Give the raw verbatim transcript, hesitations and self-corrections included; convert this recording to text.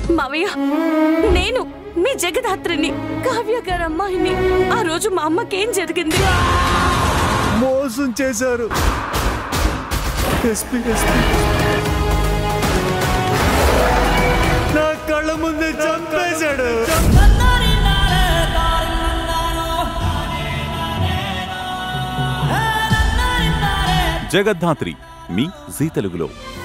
మావయ్య, నేను మీ జగదాత్రిని, కావ్య గారి అమ్మాయిని. ఆ రోజు మా అమ్మకేం జరిగింది? మోసం చేశారు. ఎస్పీ ఎస్పీ నా కళ్ళ ముందే చంపేశాడు. జగద్ధాత్రి మీ జీ తెలుగులో.